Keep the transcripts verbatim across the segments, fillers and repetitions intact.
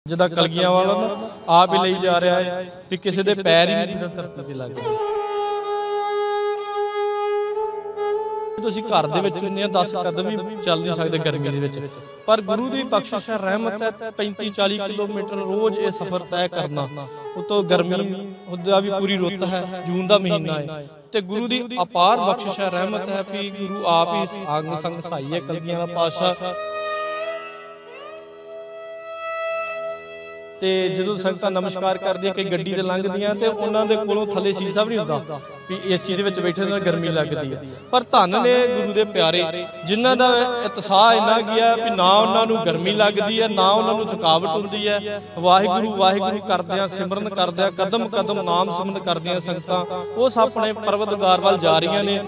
ਜਿੱਦਾਂ ਕਲਗੀਆਂ ਵਾਲਾ ਨਾ ਆਪ ਹੀ ਲਈ ਜਾ ਰਿਹਾ ਹੈ ਵੀ ਕਿਸੇ ਦੇ ਪੈਰ ਹੀ ਨਹੀਂ ਜਿੱਦਾਂ ਧਰਤੀ ਤੇ ਲੱਗਦੇ। ਤੁਸੀਂ ਘਰ ਦੇ ਵਿੱਚ ਹੁੰਦੇ ਆ ਦਸ ਕਦਮ ਵੀ ਚੱਲ ਨਹੀਂ ਸਕਦੇ ਗਰਮੀ ਦੇ ਵਿੱਚ, ਪਰ ਗੁਰੂ ਦੀ ਬਖਸ਼ਿਸ਼ ਹੈ, ਰਹਿਮਤ ਹੈ। ਪੈਂਤੀ ਚਾਲੀ ਕਿਲੋਮੀਟਰ ਰੋਜ਼ ਇਹ ਸਫ਼ਰ ਤੈਅ ਕਰਨਾ, ਉਤੋਂ ਗਰਮੀ ਉਹਦਾ ਵੀ ਪੂਰੀ ਰੁੱਤ ਹੈ, ਜੂਨ ਦਾ ਮਹੀਨਾ ਹੈ ਤੇ ਗੁਰੂ ਦੀ ਅਪਾਰ ਬਖਸ਼ਿਸ਼ ਹੈ, ਰਹਿਮਤ ਹੈ ਵੀ ਗੁਰੂ ਆਪ ਹੀ ਅੰਗ ਸੰਗ ਸਹਾਈ ਹੈ। ਕਲਗੀਆਂ ਵਾਲਾ ਪਾਤਸ਼ਾਹ ਤੇ ਜਦੋਂ ਸੰਗਤਾਂ ਨਮਸਕਾਰ ਕਰਦੀਆਂ, ਕਈ ਗੱਡੀ ਤੇ ਲੰਘਦੀਆਂ ਤੇ ਉਹਨਾਂ ਦੇ ਕੋਲੋਂ ਥੱਲੇ ਸ਼ੀਸ਼ਾ ਵੀ ਨਹੀਂ ਹੁੰਦਾ ਵੀ ਏਸੀ ਦੇ ਵਿੱਚ ਬੈਠੇ ਨਾਲ ਗਰਮੀ ਲੱਗਦੀ ਹੈ। ਪਰ ਧੰਨ ਨੇ ਗੁਰੂ ਦੇ ਪਿਆਰੇ ਜਿਨ੍ਹਾਂ ਦਾ ਉਤਸ਼ਾਹ ਇੰਨਾ ਗਿਆ ਵੀ ਨਾ ਉਹਨਾਂ ਨੂੰ ਗਰਮੀ ਲੱਗਦੀ ਹੈ, ਨਾ ਉਹਨਾਂ ਨੂੰ ਥਕਾਵਟ ਹੁੰਦੀ ਹੈ। ਵਾਹਿਗੁਰੂ ਵਾਹਿਗੁਰੂ ਕਰਦਿਆਂ, ਸਿਮਰਨ ਕਰਦਿਆਂ, ਕਦਮ ਕਦਮ ਨਾਮ ਸਿਮਰਨ ਕਰਦਿਆਂ ਸੰਗਤਾਂ ਉਸ ਆਪਣੇ ਪਰਵਤਗਾਰ ਵੱਲ ਜਾ ਰਹੀਆਂ ਨੇ।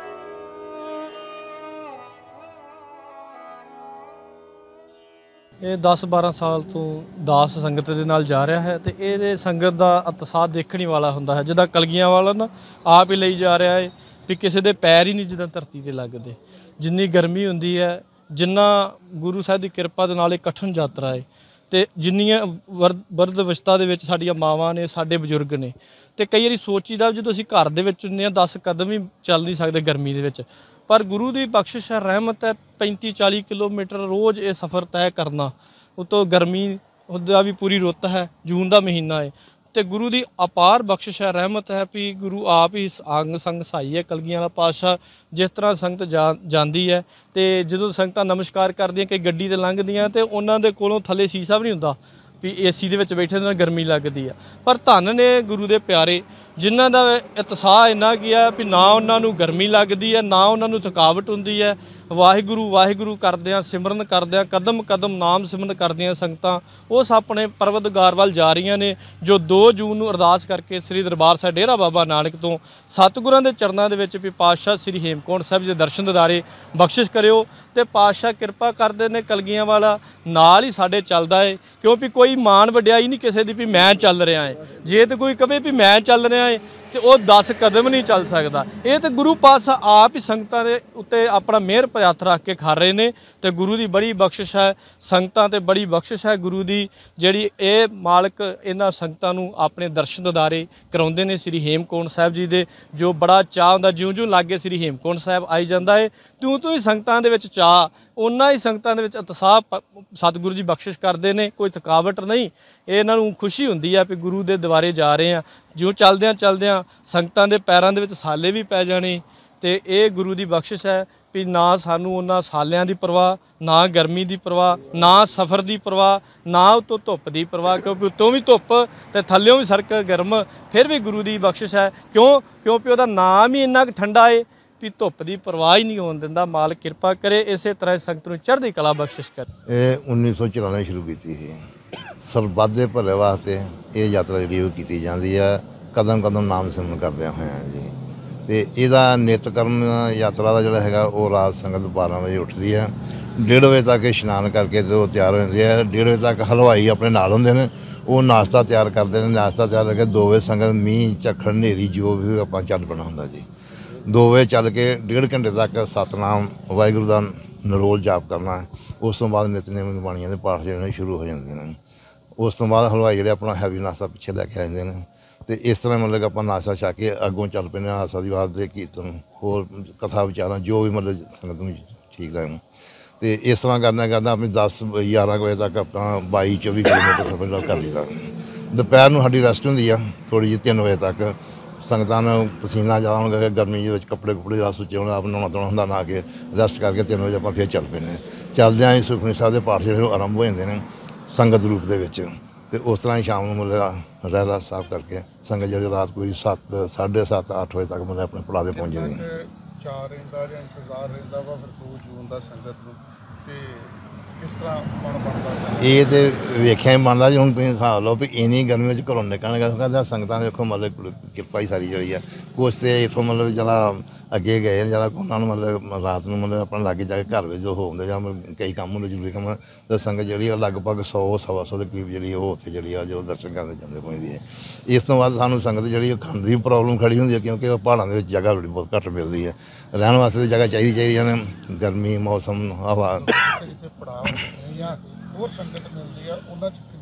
ਇਹ ਦਸ ਬਾਰਾਂ ਸਾਲ ਤੋਂ ਦਾਸ ਸੰਗਤ ਦੇ ਨਾਲ ਜਾ ਰਿਹਾ ਹੈ ਤੇ ਇਹਦੇ ਸੰਗਤ ਦਾ ਉਤਸ਼ਾਹ ਦੇਖਣ ਹੀ ਵਾਲਾ ਹੁੰਦਾ ਹੈ। ਜਿੱਦਾਂ ਕਲਗੀਆਂ ਵਾਲਾ ਨਾ ਆਪ ਹੀ ਲਈ ਜਾ ਰਿਹਾ ਹੈ ਵੀ ਕਿਸੇ ਦੇ ਪੈਰ ਹੀ ਨਹੀਂ ਜਿੱਦਾਂ ਧਰਤੀ ਤੇ ਲੱਗਦੇ। ਜਿੰਨੀ ਗਰਮੀ ਹੁੰਦੀ ਹੈ, ਜਿੰਨਾ ਗੁਰੂ ਸਾਹਿਬ ਦੀ ਕਿਰਪਾ ਦੇ ਨਾਲ ਇਹ ਕਠਿਨ ਯਾਤਰਾ ਹੈ ਤੇ ਜਿੰਨੀਆਂ ਵਰਦ ਅਵਸਥਾ ਦੇ ਵਿੱਚ ਸਾਡੀਆਂ ਮਾਵਾਂ ਨੇ, ਸਾਡੇ ਬਜ਼ੁਰਗ ਨੇ ਤੇ ਕਈ ਵਾਰੀ ਸੋਚੀਦਾ ਜਦੋਂ ਅਸੀਂ ਘਰ ਦੇ ਵਿੱਚ ਹੁੰਦੇ ਹਾਂ ਦਸ ਕਦਮ ਵੀ ਚੱਲ ਨਹੀਂ ਸਕਦੇ ਗਰਮੀ ਦੇ ਵਿੱਚ, ਪਰ ਗੁਰੂ ਦੀ ਬਖਸ਼ਿਸ਼ ਹੈ, ਰਹਿਮਤ ਹੈ। ਪੈਂਤੀ ਚਾਲੀ ਕਿਲੋਮੀਟਰ ਰੋਜ਼ ਇਹ ਸਫ਼ਰ ਤੈਅ ਕਰਨਾ, ਉਤੋਂ ਗਰਮੀ ਉਹਦਾ ਵੀ ਪੂਰੀ ਰੁੱਤ ਹੈ, ਜੂਨ ਦਾ ਮਹੀਨਾ ਹੈ ਤੇ ਗੁਰੂ ਦੀ ਅਪਾਰ ਬਖਸ਼ਿਸ਼ ਹੈ, ਰਹਿਮਤ ਹੈ ਵੀ ਗੁਰੂ ਆਪ ਹੀ ਅੰਗ ਸੰਗ ਸਹਾਈ ਹੈ। ਕਲਗੀਆਂ ਵਾਲਾ ਪਾਤਸ਼ਾਹ ਜਿਸ ਤਰ੍ਹਾਂ ਸੰਗਤ ਜਾ ਜਾਂਦੀ ਹੈ ਤੇ ਜਦੋਂ ਸੰਗਤਾਂ ਨਮਸਕਾਰ ਕਰਦੀਆਂ, ਕਈ ਗੱਡੀ ਤੇ ਲੰਘਦੀਆਂ ਤੇ ਉਹਨਾਂ ਦੇ ਕੋਲੋਂ ਥੱਲੇ ਸ਼ੀਸ਼ਾ ਵੀ ਨਹੀਂ ਹੁੰਦਾ ਵੀ ਏਸੀ ਦੇ ਵਿੱਚ ਬੈਠੇ ਨਾਲ ਗਰਮੀ ਲੱਗਦੀ ਆ। ਪਰ ਧੰਨ ਨੇ ਗੁਰੂ ਦੇ ਪਿਆਰੇ ਜਿਨ੍ਹਾਂ ਦਾ ਉਤਸ਼ਾਹ ਇੰਨਾ ਗਿਆ ਵੀ ਨਾ ਉਹਨਾਂ ਨੂੰ ਗਰਮੀ ਲੱਗਦੀ ਹੈ, ਨਾ ਉਹਨਾਂ ਨੂੰ ਥਕਾਵਟ ਹੁੰਦੀ ਹੈ। ਵਾਹਿਗੁਰੂ ਵਾਹਿਗੁਰੂ ਕਰਦਿਆਂ, ਸਿਮਰਨ ਕਰਦਿਆਂ, ਕਦਮ ਕਦਮ ਨਾਮ ਸਿਮਰਨ ਕਰਦਿਆਂ ਸੰਗਤਾਂ ਉਸ ਆਪਣੇ ਪਰਵਤਗਾਰ ਵੱਲ ਜਾ ਰਹੀਆਂ ਨੇ, ਜੋ ਦੋ ਜੂਨ ਨੂੰ ਅਰਦਾਸ ਕਰਕੇ ਸ੍ਰੀ ਦਰਬਾਰ ਸਾਹਿਬ ਡੇਰਾ ਬਾਬਾ ਨਾਨਕ ਤੋਂ ਸਤਿਗੁਰਾਂ ਦੇ ਚਰਨਾਂ ਦੇ ਵਿੱਚ ਵੀ ਪਾਤਸ਼ਾਹ ਸ੍ਰੀ ਹੇਮਕੁੰਟ ਸਾਹਿਬ ਦੇ ਦਰਸ਼ਨ ਦਿਦਾਰੇ ਬਖਸ਼ਿਸ਼ ਕਰਿਓ ਤੇ ਪਾਤਸ਼ਾਹ ਕਿਰਪਾ ਕਰਦੇ ਨੇ। ਕਲਗੀਆਂ ਵਾਲਾ ਨਾਲ ਹੀ ਸਾਡੇ ਚੱਲਦਾ ਹੈ, ਕਿਉਂਕਿ ਕੋਈ ਮਾਣ ਵਡਿਆਈ ਨਹੀਂ ਕਿਸੇ ਦੀ ਵੀ ਮੈਂ ਚੱਲ ਰਿਹਾ ਹੈ। ਜੇ ਤੇ ਕੋਈ ਕਵੇ ਵੀ ਮੈਂ ਚੱਲ ਰਿਹਾ ਹੈ ਤੇ ਉਹ ਦਸ ਕਦਮ ਨਹੀਂ ਚੱਲ ਸਕਦਾ। ਇਹ ਤੇ ਗੁਰੂ ਪਾਤਸ਼ਾਹ ਆਪ ਹੀ ਸੰਗਤਾਂ ਦੇ ਉੱਤੇ ਆਪਣਾ ਮਿਹਰ ਭਰਿਆ ਹੱਥ ਰੱਖ ਕੇ ਖਾ ਰਹੇ ਨੇ ਤੇ ਗੁਰੂ ਦੀ ਬੜੀ ਬਖਸ਼ਿਸ਼ ਹੈ, ਸੰਗਤਾਂ ਤੇ ਬੜੀ ਬਖਸ਼ਿਸ਼ ਹੈ ਗੁਰੂ ਦੀ, ਜਿਹੜੀ ਇਹ ਮਾਲਕ ਇਹਨਾਂ ਸੰਗਤਾਂ ਨੂੰ ਆਪਣੇ ਦਰਸ਼ਨ ਦਿਦਾਰੇ ਕਰਾਉਂਦੇ ਨੇ ਸ੍ਰੀ ਹੇਮਕੁੰਟ ਸਾਹਿਬ ਜੀ ਦੇ, ਜੋ ਬੜਾ ਚਾਅ ਹੁੰਦਾ। ਜਿਉਂ ਜਿਉਂ ਲਾਗੇ ਸ੍ਰੀ ਹੇਮਕੁੰਟ ਸਾਹਿਬ ਆਈ ਜਾਂਦਾ ਹੈ ਤਿਉਂ ਤਿਉਂ ਹੀ ਸੰਗਤਾਂ ਦੇ ਵਿੱਚ ਚਾਅ, ਉਹਨਾਂ ਹੀ ਸੰਗਤਾਂ ਦੇ ਵਿੱਚ ਉਤਸ਼ਾਹ ਸਤਿਗੁਰੂ ਜੀ ਬਖਸ਼ਿਸ਼ ਕਰਦੇ ਨੇ। ਕੋਈ ਥਕਾਵਟ ਨਹੀਂ, ਇਹਨਾਂ ਨੂੰ ਖੁਸ਼ੀ ਹੁੰਦੀ ਹੈ ਵੀ ਗੁਰੂ ਦੇ ਦੁਆਰੇ ਜਾ ਰਹੇ ਆ। ਜਿਉਂ ਚੱਲਦਿਆਂ ਚੱਲਦਿਆਂ ਸੰਗਤਾਂ ਦੇ ਪੈਰਾਂ ਦੇ ਵਿੱਚ ਸਾਲੇ ਵੀ ਪੈ ਜਾਣੇ ਤੇ ਇਹ ਗੁਰੂ ਦੀ ਬਖਸ਼ਿਸ਼ ਹੈ ਵੀ ਨਾ ਸਾਨੂੰ ਉਹਨਾਂ ਸਾਲਿਆਂ ਦੀ ਪਰਵਾਹ, ਨਾ ਗਰਮੀ ਦੀ ਪਰਵਾਹ, ਨਾ ਸਫ਼ਰ ਦੀ ਪਰਵਾਹ, ਨਾ ਉੱਤੋਂ ਧੁੱਪ ਦੀ ਪਰਵਾਹ, ਕਿਉਂਕਿ ਉੱਤੋਂ ਵੀ ਧੁੱਪ ਤੇ ਥੱਲਿਓਂ ਵੀ ਸੜਕ ਗਰਮ, ਫਿਰ ਵੀ ਗੁਰੂ ਦੀ ਬਖਸ਼ਿਸ਼ ਹੈ। ਕਿਉਂ? ਕਿਉਂਕਿ ਉਹਦਾ ਨਾਮ ਹੀ ਇੰਨਾ ਕੁ ਠੰਡਾ ਹੈ ਵੀ ਧੁੱਪ ਦੀ ਪਰਵਾਹ ਹੀ ਨਹੀਂ ਹੋਣ ਦਿੰਦਾ। ਮਾਲਕ ਕਿਰਪਾ ਕਰੇ, ਇਸੇ ਤਰ੍ਹਾਂ ਸੰਗਤ ਨੂੰ ਚੜ੍ਹਦੀ ਕਲਾ ਬਖਸ਼ਿਸ਼ ਕਰੇ। ਇਹ ਉੱਨੀ ਸੌ ਚੁਰਾਨਵੇਂ ਸ਼ੁਰੂ ਕੀਤੀ ਸੀ। ਸਰਬੱਤ ਦੇ ਭਲੇ ਵਾਸਤੇ ਇਹ ਯਾਤਰਾ ਜਿਹੜੀ ਉਹ ਕੀਤੀ ਜਾਂਦੀ ਹੈ, ਕਦਮ ਕਦਮ ਨਾਮ ਸਿਮਰਨ ਕਰਦਿਆਂ ਹੋਇਆਂ ਜੀ। ਤੇ ਇਹਦਾ ਨਿਤਕਰਮ ਯਾਤਰਾ ਦਾ ਜਿਹੜਾ ਹੈਗਾ ਉਹ ਰਾਤ ਸੰਗਤ ਬਾਰਾਂ ਵਜੇ ਉੱਠਦੀ ਹੈ, ਡੇਢ ਵਜੇ ਤੱਕ ਇਸ਼ਨਾਨ ਕਰਕੇ ਤੇ ਉਹ ਤਿਆਰ ਹੋ ਜਾਂਦੀ ਹੈ। ਡੇਢ ਵਜੇ ਤੱਕ ਹਲਵਾਈ ਆਪਣੇ ਨਾਲ ਹੁੰਦੇ ਨੇ, ਉਹ ਨਾਸ਼ਤਾ ਤਿਆਰ ਕਰਦੇ ਨੇ। ਨਾਸ਼ਤਾ ਤਿਆਰ ਕਰਕੇ ਦੋ ਵਜੇ ਸੰਗਤ ਮੀਂਹ ਝੱਖੜ ਹਨੇਰੀ ਜੋ ਵੀ ਆਪਾਂ ਚੱਲ ਪੈਣਾ ਹੁੰਦਾ ਜੀ। ਦੋ ਵਜੇ ਚੱਲ ਕੇ ਡੇਢ ਘੰਟੇ ਤੱਕ ਸਤਨਾਮ ਵਾਹਿਗੁਰੂ ਦਾ ਨਰੋਲ ਜਾਪ ਕਰਨਾ ਹੈ। ਉਸ ਤੋਂ ਬਾਅਦ ਨਿਤਨੇਮ ਦੀ ਬਾਣੀਆਂ ਦੇ ਪਾਠ ਜਿਹੜੇ ਨੇ ਸ਼ੁਰੂ ਹੋ ਜਾਂਦੇ ਨੇ। ਉਸ ਤੋਂ ਬਾਅਦ ਹਲਵਾਈ ਜਿਹੜੇ ਆਪਣਾ ਹੈਵੀ ਨਾਸ਼ਤਾ ਪਿੱਛੇ ਲੈ ਕੇ ਆ ਜਾਂਦੇ ਨੇ ਤੇ ਇਸ ਤਰ੍ਹਾਂ ਮਤਲਬ ਕਿ ਆਪਾਂ ਨਾਸ਼ਤਾ ਛਕ ਕੇ ਅੱਗੋਂ ਚੱਲ ਪੈਂਦੇ ਹਾਂ ਆਸਾ ਦੀ ਵਾਰ ਦੇ ਕੀਰਤਨ, ਹੋਰ ਕਥਾ ਵਿਚਾਰਾਂ ਜੋ ਵੀ ਮਤਲਬ ਸੰਗਤ ਨੂੰ ਠੀਕ ਲੱਗਣ। ਤੇ ਇਸ ਤਰ੍ਹਾਂ ਕਰਨਾ ਕਰਦਾ ਆਪਣੀ ਦਸ ਗਿਆਰਾਂ ਵਜੇ ਤੱਕ ਆਪਣਾ ਬਾਈ ਚੌਵੀ ਕਿਲੋਮੀਟਰ ਸਫ਼ਰ ਕਰ ਲਈਦਾ। ਦੁਪਹਿਰ ਨੂੰ ਸਾਡੀ ਰੈਸਟ ਹੁੰਦੀ ਆ ਥੋੜ੍ਹੀ ਜਿਹੀ, ਤਿੰਨ ਵਜੇ ਤੱਕ। ਸੰਗਤਾਂ ਨੂੰ ਪਸੀਨਾ ਜ਼ਿਆਦਾ ਹੋਣ ਕਰਕੇ ਗਰਮੀ ਦੇ ਵਿੱਚ ਕੱਪੜੇ ਕੁੱਪੜੇ ਦਾ ਸੁੱਚੇ ਹੋਣਾ, ਆਪ ਨਹਾਉਣਾ ਧੋਣਾ ਹੁੰਦਾ, ਨਹਾ ਕੇ ਰੈਸਟ ਕਰਕੇ ਤਿੰਨ ਵਜੇ ਆਪਾਂ ਫਿਰ ਚੱਲ ਪੈਂਦੇ। ਚੱਲਦਿਆਂ ਹੀ ਸੁਖਮਨੀ ਸਾਹਿਬ ਦੇ ਪਾਠ ਜਿਹੜੇ ਉਹ ਆਰੰਭ ਹੋ ਜਾਂਦੇ ਨੇ ਸੰਗਤ ਰੂਪ ਦੇ ਵਿੱਚ। ਤੇ ਉਸ ਤਰ੍ਹਾਂ ਹੀ ਸ਼ਾਮ ਨੂੰ ਮਤਲਬ ਰਹਿਰਾਸ ਸਾਹਿਬ ਕਰਕੇ ਸੰਗਤ ਜਿਹੜੀ ਰਾਤ ਕੋਈ ਸੱਤ ਸਾਢੇ ਸੱਤ ਅੱਠ ਵਜੇ ਤੱਕ ਮਤਲਬ ਆਪਣੇ ਪੜਾਅ ਦੇ ਪਹੁੰਚ ਜਾਂਦੀ। ਚਾਰ ਰਹਿੰਦਾ ਜਾਂ ਇੰਤਜ਼ਾਰ ਰਹਿੰਦਾ ਵਾ ਫਿਰ ਦੋ ਜੂਨ ਦਾ ਸੰਗਤ ਨੂੰ, ਤੇ ਕਿਸ ਤਰ੍ਹਾਂ ਮਨ ਬਣਦਾ? ਇਹ ਤੇ ਵੇਖਿਆ ਹੀ ਮੰਨਦਾ ਜੀ। ਹੁਣ ਤੁਸੀਂ ਹਿਸਾਬ ਲਓ ਵੀ ਇੰਨੀ ਗਰਮੀ ਵਿੱਚ ਘਰੋਂ ਨਿਕਲਣਗਾ, ਕਹਿੰਦਾ ਸੰਗਤਾਂ ਦੇ ਦੇਖੋ ਮਤਲਬ ਕਿਰਪਾ ਹੀ ਸਾਰੀ ਜਿਹੜੀ ਆ। ਕੁਛ ਤੇ ਇੱਥੋਂ ਮਤਲਬ ਜਿਹੜਾ ਅੱਗੇ ਗਏ ਜਿਹੜਾ ਉਹਨਾਂ ਨੂੰ ਮਤਲਬ ਰਾਤ ਨੂੰ ਮਤਲਬ ਆਪਣੇ ਲਾਗੇ ਜਾ ਕੇ ਘਰ ਵਿੱਚ ਜੋ ਹੁੰਦੇ ਜਾਂ ਕਈ ਕੰਮ ਹੁੰਦੇ ਜ਼ਰੂਰੀ ਕੰਮ, ਤਾਂ ਸੰਗਤ ਜਿਹੜੀ ਆ ਲਗਭਗ ਸੌ ਸਵਾ ਸੌ ਦੇ ਕਰੀਬ ਜਿਹੜੀ ਉਹ ਉੱਥੇ ਜਿਹੜੀ ਆ ਜਦੋਂ ਦਰਸ਼ਨ ਕਰਨ ਜਾਂਦੇ ਪਹੁੰਚਦੀ ਹੈ। ਇਸ ਤੋਂ ਬਾਅਦ ਸਾਨੂੰ ਸੰਗਤ ਜਿਹੜੀ ਖਾਣ ਦੀ ਪ੍ਰੋਬਲਮ ਖੜੀ ਹੁੰਦੀ ਹੈ, ਕਿਉਂਕਿ ਉਹ ਪਹਾੜਾਂ ਦੇ ਵਿੱਚ ਜਗ੍ਹਾ ਬੜੀ ਬਹੁਤ ਘੱਟ ਮਿਲਦੀ ਹੈ। ਰਹਿਣ ਵਾਸਤੇ ਤਾਂ ਜਗ੍ਹਾ ਚਾਹੀਦੀ ਚਾਹੀਦੀ ਨੇ, ਗਰਮੀ ਮੌਸਮ ਹਵਾ। ਜਿੱਥੇ ਪੜਾਅ ਜਾਂ ਹੋਰ ਸੰਗਤ ਮਿਲਦੀ ਆ ਉਹਨਾਂ 'ਚ ਕਿੰਨਾ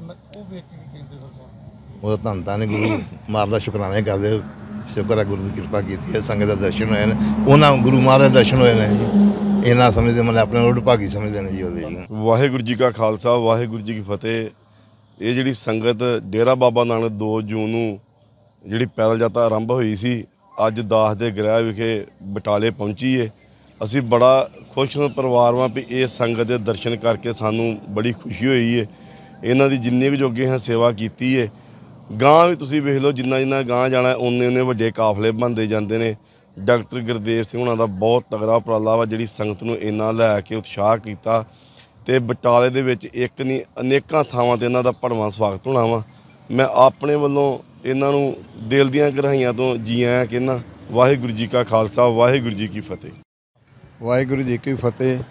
ਵੇਖ ਕੇ ਕੀ ਕਹਿੰਦੇ ਫਿਰ ਤੁਹਾਨੂੰ? ਉਹ ਧੰਨ ਧੰਨ ਗੁਰੂ ਮਹਾਰਾਜ ਦਾ ਸ਼ੁਕਰਾਨੇ ਕਰਦੇ, ਸ਼ੁਕਰ ਹੈ ਗੁਰੂ ਦੀ ਕਿਰਪਾ ਕੀਤੀ ਹੈ, ਸੰਗਤ ਦੇ ਦਰਸ਼ਨ ਹੋਏ ਨੇ, ਉਹਨਾਂ ਗੁਰੂ ਮਹਾਰਾਜ ਦੇ ਦਰਸ਼ਨ ਹੋਏ ਨੇ ਜੀ। ਇਹਨਾਂ ਸਮਝਦੇ ਮਤਲਬ ਆਪਣੇ ਰੋਡ ਭਾਗੀ ਸਮਝਦੇ ਨੇ ਜੀ ਉਹਦੇ ਜੀ। ਵਾਹਿਗੁਰੂ ਜੀ ਕਾ ਖਾਲਸਾ, ਵਾਹਿਗੁਰੂ ਜੀ ਕੀ ਫਤਿਹ। ਇਹ ਜਿਹੜੀ ਸੰਗਤ ਡੇਰਾ ਬਾਬਾ ਨਾਨਕ ਦੋ ਜੂਨ ਨੂੰ ਜਿਹੜੀ ਪੈਦਲ ਯਾਤਰਾ ਆਰੰਭ ਹੋਈ ਸੀ, ਅੱਜ ਦਾਸ ਦੇ ਗ੍ਰਹਿ ਵਿਖੇ ਬਟਾਲੇ ਪਹੁੰਚੀ ਏ। ਅਸੀਂ ਬੜਾ ਖੁਸ਼ ਪਰਿਵਾਰ ਵਾਂ ਵੀ ਇਹ ਸੰਗਤ ਦੇ ਦਰਸ਼ਨ ਕਰਕੇ ਸਾਨੂੰ ਬੜੀ ਖੁਸ਼ੀ ਹੋਈ ਏ। ਇਹਨਾਂ ਦੀ ਜਿੰਨੇ ਵੀ ਜੋਗੇ ਹਾਂ ਸੇਵਾ ਕੀਤੀ ਏ। ਗਾਂ ਵੀ ਤੁਸੀਂ ਵੇਖ ਲਓ, ਜਿੰਨਾ ਜਿੰਨਾ ਗਾਂ ਜਾਣਾ ਉਨੇ ਉਨੇ ਵੱਡੇ ਕਾਫਲੇ ਬਣਦੇ ਜਾਂਦੇ ਨੇ। ਡਾਕਟਰ ਗੁਰਦੇਵ ਸਿੰਘ ਹੁਣਾਂ ਦਾ ਬਹੁਤ ਤਗੜਾ ਉਪਰਾਲਾ ਵਾ, ਜਿਹੜੀ ਸੰਗਤ ਨੂੰ ਇੰਨਾ ਲੈ ਕੇ ਉਤਸ਼ਾਹ ਕੀਤਾ। ਤੇ ਬਟਾਲੇ ਦੇ ਵਿੱਚ ਇੱਕ ਨਹੀਂ ਅਨੇਕਾਂ ਥਾਵਾਂ ਤੇ ਇਹਨਾਂ ਦਾ ਭਰਵਾਂ ਸਵਾਗਤ ਹੋਣਾ ਵਾ। ਮੈਂ ਆਪਣੇ ਵੱਲੋਂ ਇਹਨਾਂ ਨੂੰ ਦਿਲ ਦੀਆਂ ਗਹਿਰਾਈਆਂ ਤੋਂ ਜੀ ਆਇਆਂ ਕਹਿੰਦਾ। ਵਾਹਿਗੁਰੂ ਜੀ ਕਾ ਖਾਲਸਾ, ਵਾਹਿਗੁਰੂ ਜੀ ਕੀ ਫਤਿਹ। ਵਾਹਿਗੁਰੂ ਜੀ ਕੀ ਫਤਿਹ।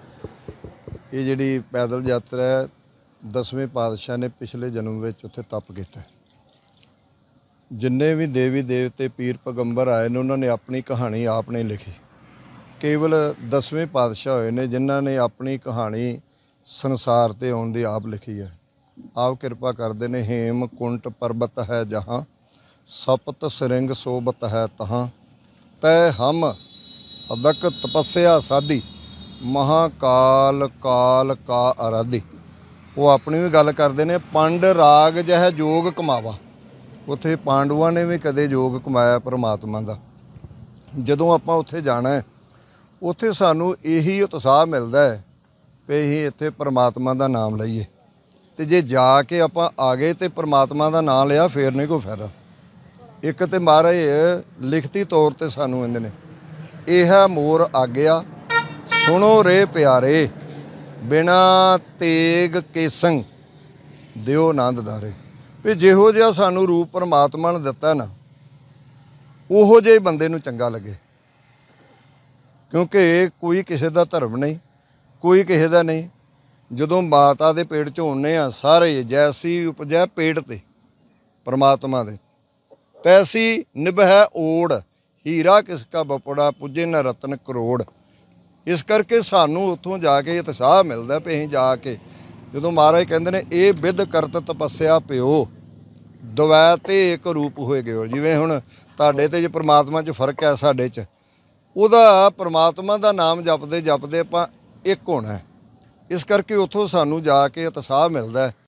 ਇਹ ਜਿਹੜੀ ਪੈਦਲ ਯਾਤਰਾ ਹੈ, ਦਸਵੇਂ ਪਾਤਸ਼ਾਹ ਨੇ ਪਿਛਲੇ ਜਨਮ ਵਿੱਚ ਉੱਥੇ ਤਪ ਕੀਤਾ। ਜਿੰਨੇ ਵੀ ਦੇਵੀ ਦੇਵਤੇ ਪੀਰ ਪੈਗੰਬਰ ਆਏ ਨੇ, ਉਹਨਾਂ ਨੇ ਆਪਣੀ ਕਹਾਣੀ ਆਪ ਨੇ ਲਿਖੀ। ਕੇਵਲ ਦਸਵੇਂ ਪਾਤਸ਼ਾਹ ਹੋਏ ਨੇ ਜਿਨ੍ਹਾਂ ਨੇ ਆਪਣੀ ਕਹਾਣੀ ਸੰਸਾਰ ਤੇ ਆਉਣ ਦੀ ਆਪ ਲਿਖੀ ਹੈ। ਆਪ ਕਿਰਪਾ ਕਰਦੇ ਨੇ। ਹੇਮ ਕੁੰਟ ਪਰਬਤ ਹੈ ਜਹਾਂ, ਸਪਤ ਸਰਿੰਗ ਸੋਬਤ ਹੈ ਤਹਾਂ, ਤੈ ਹਮ ਅਦਕ ਤਪੱਸਿਆ ਸਾਧੀ, ਮਹਾਕਾਲ ਕਾਲ ਕਾ ਅਰਾਧੀ। ਉਹ ਆਪਣੀ ਵੀ ਗੱਲ ਕਰਦੇ ਨੇ। ਪੰਡ ਰਾਗ ਜਹ ਜੋਗ ਕਮਾਵਾ। ਉੱਥੇ ਪਾਂਡਵਾਂ ਨੇ ਵੀ ਕਦੇ ਜੋਗ ਕਮਾਇਆ ਪਰਮਾਤਮਾ ਦਾ। ਜਦੋਂ ਆਪਾਂ ਉੱਥੇ ਜਾਣਾ ਹੈ, ਉੱਥੇ ਸਾਨੂੰ ਇਹੀ ਉਤਸ਼ਾਹ ਮਿਲਦਾ ਹੈ ਵੀ ਅਸੀਂ ਇੱਥੇ ਪਰਮਾਤਮਾ ਦਾ ਨਾਮ ਲਈਏ। ਤੇ ਜੇ ਜਾ ਕੇ ਆਪਾਂ ਆ ਗਏ ਤੇ ਪਰਮਾਤਮਾ ਦਾ ਨਾਮ ਲਿਆ, ਫੇਰ ਨਹੀਂ ਕੋਈ ਫਾਇਦਾ। ਇੱਕ ਤੇ ਮਹਾਰਾਜ ਲਿਖਤੀ ਤੌਰ ਤੇ ਸਾਨੂੰ ਕਹਿੰਦੇ ਨੇ, ਇਹ ਮੋਰ ਆਗਿਆ ਸੁਣੋ ਰੇ ਪਿਆਰੇ, ਬਿਨਾ ਤੇਗ ਕੇਸੰਗ ਦਿਓ ਆਨੰਦ ਦਾਰੇ। ਵੀ ਜਿਹੋ ਜਿਹਾ ਸਾਨੂੰ ਰੂਪ ਪਰਮਾਤਮਾ ਨੇ ਦਿੱਤਾ ਨਾ, ਉਹੋ ਜਿਹੇ ਬੰਦੇ ਨੂੰ ਚੰਗਾ ਲੱਗੇ। ਕਿਉਂਕਿ ਕੋਈ ਕਿਸੇ ਦਾ ਧਰਮ ਨਹੀਂ, ਕੋਈ ਕਿਸੇ ਦਾ ਨਹੀਂ। ਜਦੋਂ ਮਾਤਾ ਦੇ ਪੇਟ 'ਚ ਹੁੰਦੇ ਆ, ਸਾਰੇ ਜੈਸੀ ਉਪਜੈ ਪੇਟ ਤੇ ਪਰਮਾਤਮਾ ਦੇ, ਤੈਸੀ ਨਿਭੈ ਓੜ, ਹੀਰਾ ਕਿਸ ਕਾ ਬਪੜਾ, ਪੁੱਜੇ ਨਾ ਰਤਨ ਕਰੋੜ। ਇਸ ਕਰਕੇ ਸਾਨੂੰ ਉੱਥੋਂ ਜਾ ਕੇ ਉਤਸ਼ਾਹ ਮਿਲਦਾ ਵੀ ਅਸੀਂ ਜਾ ਕੇ, ਜਦੋਂ ਮਹਾਰਾਜ ਕਹਿੰਦੇ ਨੇ ਇਹ ਵਿਧ ਕਰਤ ਤਪੱਸਿਆ ਪਿਓ, ਦਵੈ ਤੇ ਇੱਕ ਰੂਪ ਹੋਏ ਗਏ। ਜਿਵੇਂ ਹੁਣ ਤੁਹਾਡੇ ਤੇ ਜੇ ਪਰਮਾਤਮਾ 'ਚ ਫਰਕ ਹੈ, ਸਾਡੇ 'ਚ ਉਹਦਾ ਪਰਮਾਤਮਾ ਦਾ ਨਾਮ ਜਪਦੇ ਜਪਦੇ ਆਪਾਂ ਇੱਕ ਹੋਣਾ। ਇਸ ਕਰਕੇ ਉੱਥੋਂ ਸਾਨੂੰ ਜਾ ਕੇ ਉਤਸ਼ਾਹ ਮਿਲਦਾ।